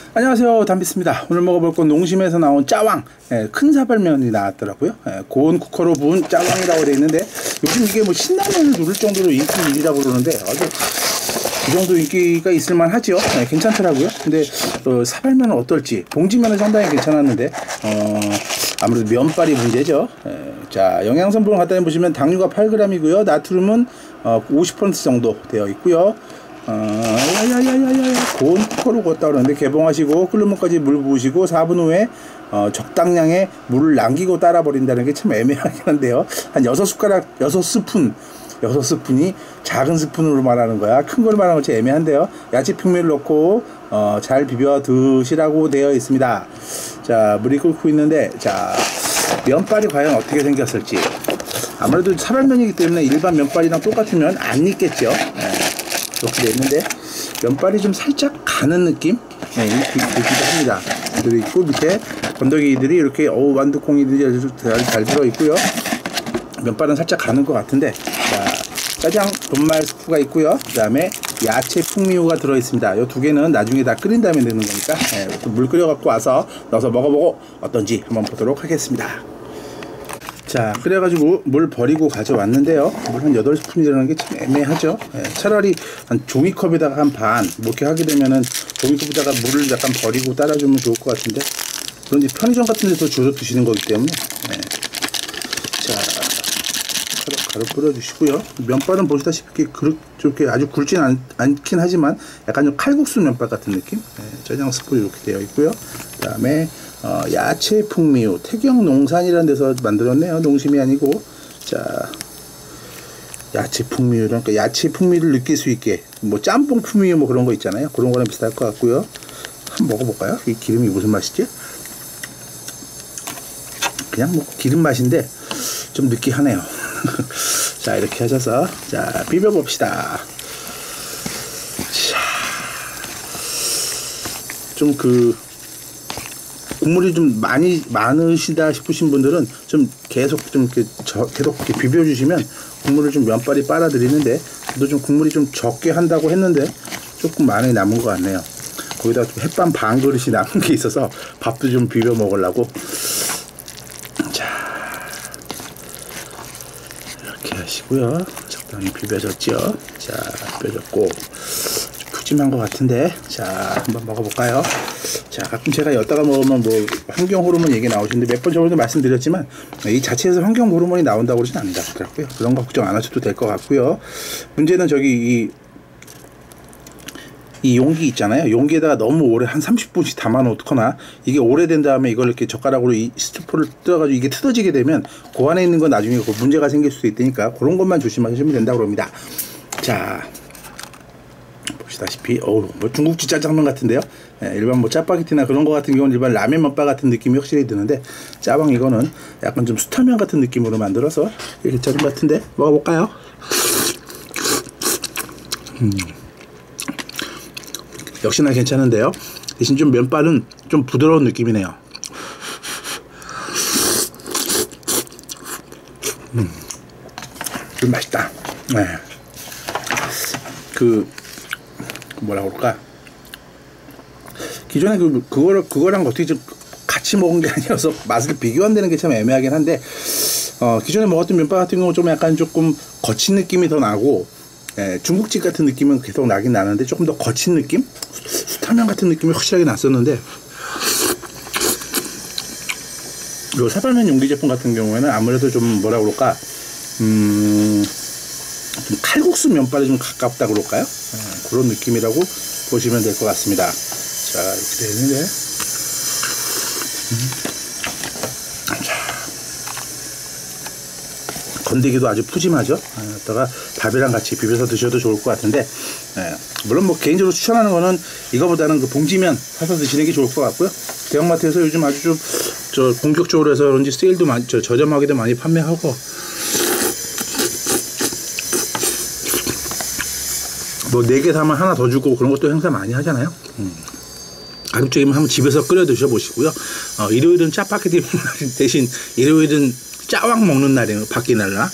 안녕하세요, 담비스입니다. 오늘 먹어볼 건 농심에서 나온 짜왕, 큰 사발면이 나왔더라고요. 고온 쿠커로 부은 짜왕이라고 되어 있는데, 요즘 이게 뭐 신라면을 누를 정도로 인기 일이라고 그러는데 아주 이 정도 인기가 있을만 하죠. 괜찮더라고요. 근데 사발면은 어떨지, 봉지면은 상당히 괜찮았는데 아무래도 면발이 문제죠. 자, 영양성분을 갖다 보시면 당류가 8g이고요 나트륨은 50% 정도 되어 있고요. 고온 쿠커로 구웠다 그러는데, 개봉하시고 끓는 물까지 물 부으시고 4분 후에 적당량의 물을 남기고 따라 버린다는 게 참 애매하긴 한데요. 한 6숟가락, 6스푼이 작은 스푼으로 말하는 거야. 큰 걸 말하는 것이 애매한데요. 야채 풍미를 넣고 잘 비벼 드시라고 되어 있습니다. 자, 물이 끓고 있는데, 자, 면발이 과연 어떻게 생겼을지. 아무래도 사발면이기 때문에 일반 면발이랑 똑같으면 안 익겠죠. 이렇게 되어 있는데, 면발이 좀 살짝 가는 느낌? 이기도 합니다. 그리고 있고, 밑에 건더기들이 이렇게 완두콩이들이 잘 들어있고요. 면발은 살짝 가는 것 같은데, 자, 짜장 분말 스프가 있고요. 그 다음에 야채 풍미호가 들어있습니다. 이 두 개는 나중에 다 끓인 다음에 넣는 거니까 물 끓여 갖고 와서 넣어서 먹어보고 어떤지 한번 보도록 하겠습니다. 자, 그래가지고 물 버리고 가져왔는데요. 물 한 8스푼이 들어가는 게 참 애매하죠. 차라리 한 종이컵에다가 한 반, 뭐 이렇게 하게 되면은 종이컵에다가 물을 약간 버리고 따라주면 좋을 것 같은데, 그런지 편의점 같은 데서 주워 드시는 거기 때문에. 자, 가루 뿌려주시고요. 면발은 보시다시피 이렇게 아주 굵진 않긴 하지만 약간 좀 칼국수 면발 같은 느낌. 짜장 스프 이렇게 되어 있고요. 그 다음에 야채 풍미호, 태경농산이라는 데서 만들었네요. 농심이 아니고. 자, 야채 풍미호, 그러니까 야채 풍미를 느낄 수 있게, 뭐 짬뽕 풍미호 뭐 그런 거 있잖아요. 그런 거랑 비슷할 것 같고요. 한번 먹어볼까요? 이 기름이 무슨 맛이지? 그냥 뭐 기름 맛인데 좀 느끼하네요. 자, 이렇게 하셔서 자, 비벼 봅시다. 좀 국물이 좀 많으시다 싶으신 분들은 좀 계속 이렇게 비벼주시면 국물을 좀 면발이 빨아들이는데, 저도 좀 국물이 좀 적게 한다고 했는데 조금 많이 남은 것 같네요. 거기다 좀 햇반 반 그릇이 남은 게 있어서 밥도 좀 비벼 먹으려고. 자, 이렇게 하시고요. 적당히 비벼졌죠. 자, 비벼졌고 푸짐한 것 같은데, 자, 한번 먹어볼까요? 자, 가끔 제가 여기다가 먹으면 뭐 환경 호르몬 얘기 나오시는데, 몇 번 저번에도 말씀드렸지만 이 자체에서 환경 호르몬이 나온다고 그러진 않더라고요. 그런 거 걱정 안 하셔도 될 것 같고요. 문제는 저기 이 용기 있잖아요. 용기에다가 너무 오래 한 30분씩 담아 놓거나, 이게 오래된 다음에 이걸 이렇게 젓가락으로 이 스티로폼을 뜯어가지고 이게 뜯어지게 되면 그 안에 있는 건 나중에 문제가 생길 수도 있으니까 그런 것만 조심하시면 된다고 합니다. 자, 보시다시피 뭐 중국집 짜장면 같은데요. 일반 뭐 짜파게티나 그런 거 같은 경우는 일반 라면 맛바 같은 느낌이 확실히 드는데, 짜왕 이거는 약간 좀 수타면 같은 느낌으로 만들어서 이렇게 짜장 같은데, 먹어볼까요? 역시나 괜찮은데요. 대신 좀 면발은 좀 부드러운 느낌이네요. 좀 맛있다. 뭐라 그럴까, 기존에 그거랑 어떻게 좀 같이 먹은 게 아니어서 맛을 비교한다는 게 참 애매하긴 한데, 기존에 먹었던 면발 같은 경우 좀 약간 조금 거친 느낌이 더 나고, 중국집 같은 느낌은 계속 나긴 나는데 조금 더 거친 느낌? 수타면 같은 느낌이 확실하게 났었는데, 요 사발면 용기 제품 같은 경우에는 아무래도 좀 뭐라 그럴까, 좀 칼국수 면발이 좀 가깝다 그럴까요? 그런 느낌이라고 보시면 될 것 같습니다. 자, 이렇게 되는데, 건더기도 아주 푸짐하죠. 여기다가 밥이랑 같이 비벼서 드셔도 좋을 것 같은데, 물론 뭐 개인적으로 추천하는 거는 이거보다는 그 봉지면 사서 드시는 게 좋을 것 같고요. 대형마트에서 요즘 아주 좀 본격적으로 해서 그런지 세일도 많이, 저렴하게도 많이 판매하고, 뭐 4개 사면 하나 더 주고 그런 것도 행사 많이 하잖아요. 가급적이면 한번 집에서 끓여 드셔보시고요. 일요일은 짜파게티 대신 일요일은 짜왕 먹는 날이에요. 바뀌 날라.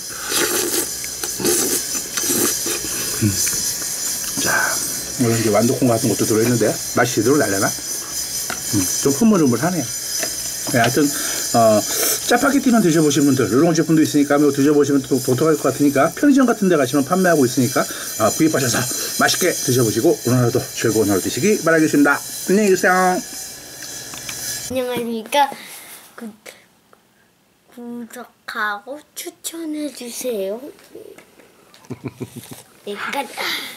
자, 물론 이제 완두콩 같은 것도 들어있는데 맛이 제대로 날려나? 좀 흐물흐물하네요. 네, 하여튼 짜파게티만 드셔보신 분들 이런 제품도 있으니까 뭐 드셔보시면 또 독특할 것 같으니까 편의점 같은 데 가시면 판매하고 있으니까 구입하셔서 맛있게 드셔보시고 오늘 하루도 즐거운 하루 되시기 바라겠습니다. 안녕히 계세요. 안녕하십니까. 구독하고 추천해주세요. 네, 끝.